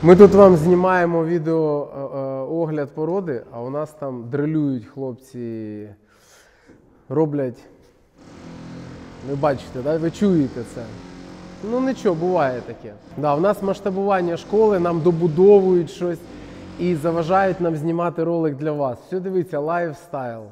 Ми тут вам знімаємо відео огляд породи, а у нас там дрилюють хлопці, роблять, ви бачите, да? Ви чуєте це. Ну нічого, буває таке. Да, у нас масштабування школи, нам добудовують щось і заважають нам знімати ролик для вас. Все, дивіться, лайфстайл.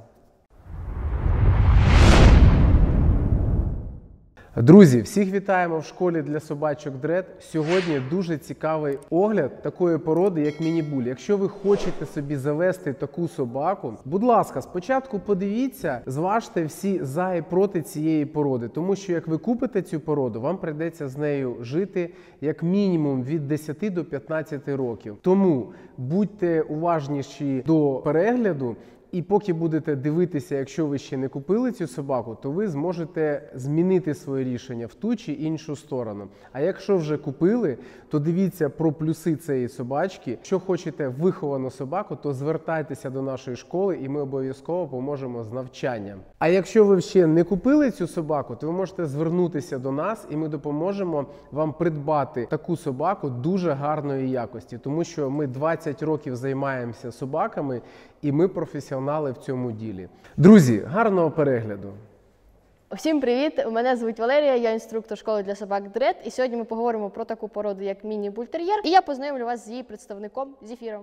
Друзі, всіх вітаємо в школі для собачок Дред. Сьогодні дуже цікавий огляд такої породи, як міні-буль. Якщо ви хочете собі завести таку собаку, будь ласка, спочатку подивіться, зважте всі за і проти цієї породи. Тому що як ви купите цю породу, вам прийдеться з нею жити як мінімум від 10 до 15 років. Тому будьте уважніші до перегляду. І поки будете дивитися, якщо ви ще не купили цю собаку, то ви зможете змінити своє рішення в ту чи іншу сторону. А якщо вже купили, то дивіться про плюси цієї собачки. Якщо хочете виховану собаку, то звертайтеся до нашої школи і ми обов'язково поможемо з навчанням. А якщо ви ще не купили цю собаку, то ви можете звернутися до нас і ми допоможемо вам придбати таку собаку дуже гарної якості. Тому що ми 20 років займаємося собаками і ми професіонали в цьому ділі. Друзі, гарного перегляду! Всім привіт! Мене звуть Валерія, я інструктор школи для собак Дред. І сьогодні ми поговоримо про таку породу, як міні-бультер'єр. І я познайомлю вас з її представником Зефіром.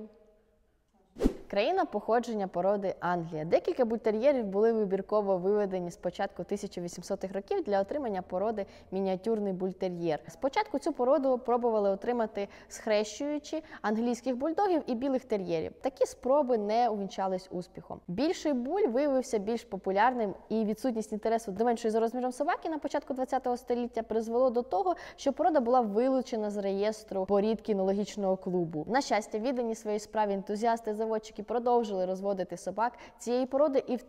Країна походження породи Англія. Декілька бультер'єрів були вибірково виведені з початку 1800-х років для отримання породи мініатюрний бультер'єр. Спочатку цю породу пробували отримати, схрещуючи англійських бульдогів і білих тер'єрів. Такі спроби не увінчались успіхом. Більший буль виявився більш популярним, і відсутність інтересу до меншої за розміром собаки на початку ХХ століття призвело до того, що порода була вилучена з реєстру порід кінологічного клубу. На щастя, віддані своїй справі ентузіасти-заводчики продовжили розводити собак цієї породи, і в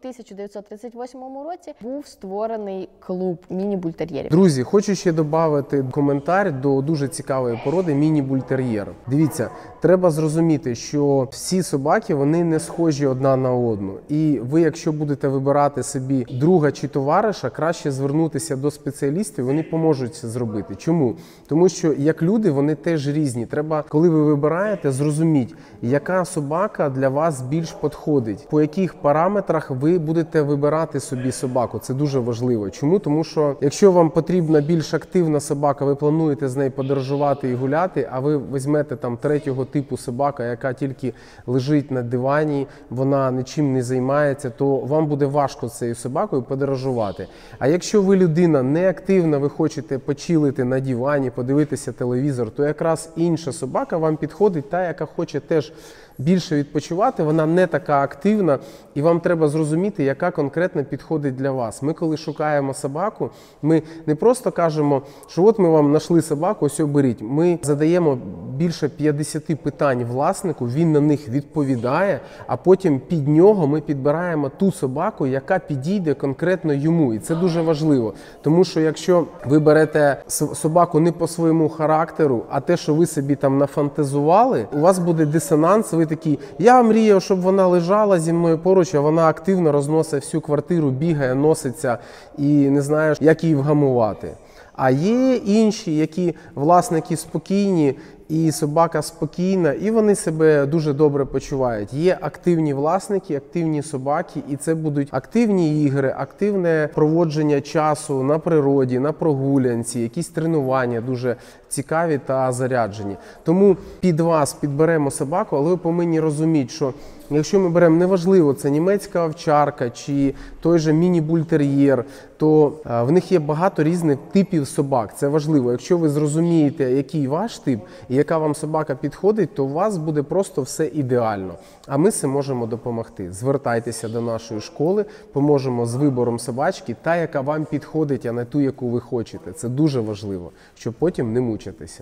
1938 році був створений клуб міні-бультер'єрів. Друзі, хочу ще додати коментар до дуже цікавої породи міні-бультер'єр. Дивіться, треба зрозуміти, що всі собаки, вони не схожі одна на одну. І ви, якщо будете вибирати собі друга чи товариша, краще звернутися до спеціалістів, вони поможуть це зробити. Чому? Тому що, як люди, вони теж різні. Треба, коли ви вибираєте, зрозуміти, яка собака для вас більш підходить, по яких параметрах ви будете вибирати собі собаку. Це дуже важливо. Чому? Тому що, якщо вам потрібна більш активна собака, ви плануєте з нею подорожувати і гуляти, а ви візьмете там третього типу собака, яка тільки лежить на дивані, вона нічим не займається, то вам буде важко з цією собакою подорожувати. А якщо ви людина неактивна, ви хочете почилити на дивані, подивитися телевізор, то якраз інша собака вам підходить, та, яка хоче теж більше відпочивати, вона не така активна, і вам треба зрозуміти, яка конкретно підходить для вас. Ми, коли шукаємо собаку, ми не просто кажемо, що от ми вам знайшли собаку, ось оберіть. Ми задаємо більше 50 питань власнику, він на них відповідає, а потім під нього ми підбираємо ту собаку, яка підійде конкретно йому. І це дуже важливо, тому що якщо ви берете собаку не по своєму характеру, а те, що ви собі там нафантазували, у вас буде дисонанс, ви такий, я мріяв, щоб вона лежала зі мною поруч, а вона активно розносить всю квартиру, бігає, носиться і не знаєш, як її вгамувати. А є інші, які власники спокійні, і собака спокійна, і вони себе дуже добре почувають. Є активні власники, активні собаки, і це будуть активні ігри, активне проводження часу на природі, на прогулянці, якісь тренування дуже цікаві та заряджені. Тому під вас підберемо собаку, але ви повинні розуміти, що якщо ми беремо, неважливо, це німецька овчарка чи той же міні-бультер'єр, то в них є багато різних типів собак. Це важливо. Якщо ви зрозумієте, який ваш тип і яка вам собака підходить, то у вас буде просто все ідеально. А ми це можемо допомогти. Звертайтеся до нашої школи, поможемо з вибором собачки, та, яка вам підходить, а не ту, яку ви хочете. Це дуже важливо, щоб потім не мучитися.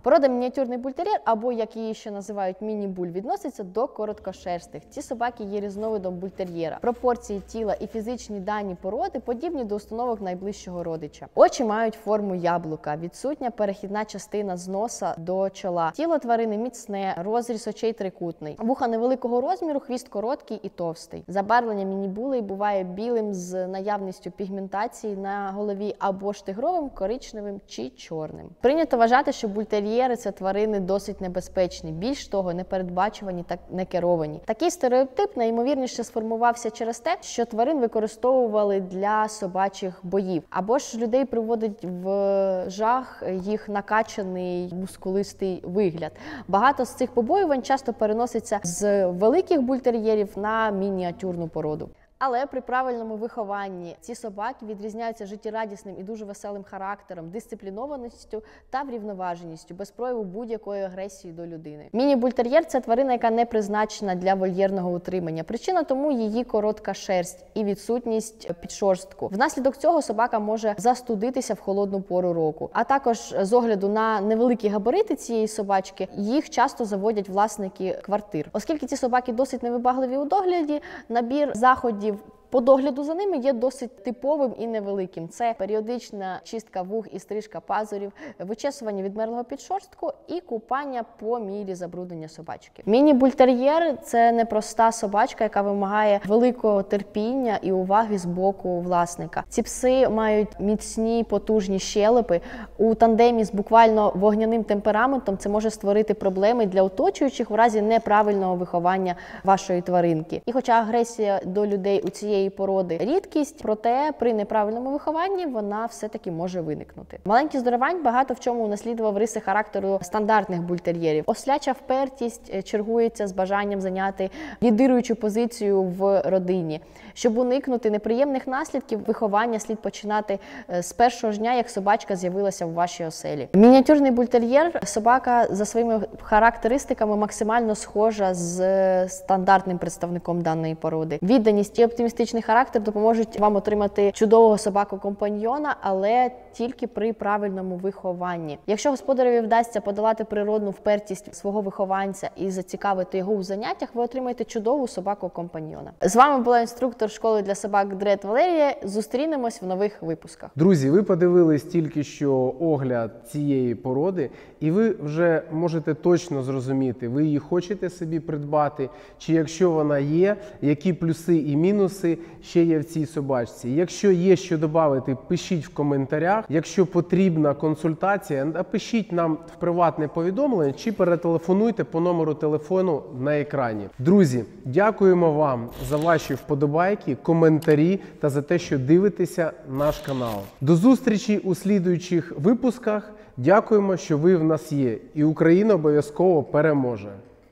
Порода мініатюрний бультер'єр, або як її ще називають міні-буль, відноситься до короткошерстих. Ці собаки є різновидом бультер'єра. Пропорції тіла і фізичні дані породи подібні до установок найближчого родича. Очі мають форму яблука, відсутня перехідна частина з носа до чола. Тіло тварини міцне, розріз очей трикутний. Вуха невеликого розміру, хвіст короткий і товстий. Забарвлення міні-булей буває білим з наявністю пігментації на голові або ж тигровим, коричневим чи чорним. Прийнято вважати, що бультер'єри – це тварини досить небезпечні, більш того, непередбачувані та некеровані. Такий стереотип найімовірніше сформувався через те, що тварин використовували для собачих боїв, або ж людей приводить в жах їх накачаний мускулистий вигляд. Багато з цих побоювань часто переноситься з великих бультер'єрів на мініатюрну породу. Але при правильному вихованні ці собаки відрізняються життєрадісним і дуже веселим характером, дисциплінованістю та врівноваженістю, без прояву будь-якої агресії до людини. Міні-бультер'єр – це тварина, яка не призначена для вольєрного утримання. Причина тому її коротка шерсть і відсутність підшорстку. Внаслідок цього собака може застудитися в холодну пору року. А також з огляду на невеликі габарити цієї собачки, їх часто заводять власники квартир. Оскільки ці собаки досить невибагливі у догляді, набір заходів по догляду за ними є досить типовим і невеликим. Це періодична чистка вух і стрижка пазурів, вичесування відмерлого підшорстку і купання по мірі забруднення собачки. Міні-бультер'єр – це непроста собачка, яка вимагає великого терпіння і уваги з боку власника. Ці пси мають міцні, потужні щелепи. У тандемі з буквально вогняним темпераментом це може створити проблеми для оточуючих в разі неправильного виховання вашої тваринки. І хоча агресія до людей у цієї породи рідкість, проте при неправильному вихованні вона все-таки може виникнути. Маленький здоровань багато в чому унаслідував риси характеру стандартних бультер'єрів. Осляча впертість чергується з бажанням зайняти лідируючу позицію в родині. Щоб уникнути неприємних наслідків, виховання слід починати з першого ж дня, як собачка з'явилася в вашій оселі. Мініатюрний бультер'єр – собака за своїми характеристиками максимально схожа з стандартним представником даної породи. Відданість і оптимістичний характер допоможуть вам отримати чудового собаку-компаньйона, але тільки при правильному вихованні. Якщо господареві вдасться подолати природну впертість свого вихованця і зацікавити його у заняттях, ви отримаєте чудову собаку-компаньйона. З вами була інструктор школи для собак Дред Валерія. Зустрінемось в нових випусках. Друзі, ви подивились тільки що огляд цієї породи, і ви вже можете точно зрозуміти, ви її хочете собі придбати, чи якщо вона є, які плюси і мінуси ще є в цій собачці. Якщо є що додати, пишіть в коментарях. Якщо потрібна консультація, напишіть нам в приватне повідомлення чи перетелефонуйте по номеру телефону на екрані. Друзі, дякуємо вам за ваші вподобайки, коментарі та за те, що дивитеся наш канал. До зустрічі у слідуючих випусках. Дякуємо, що ви в нас є. І Україна обов'язково переможе.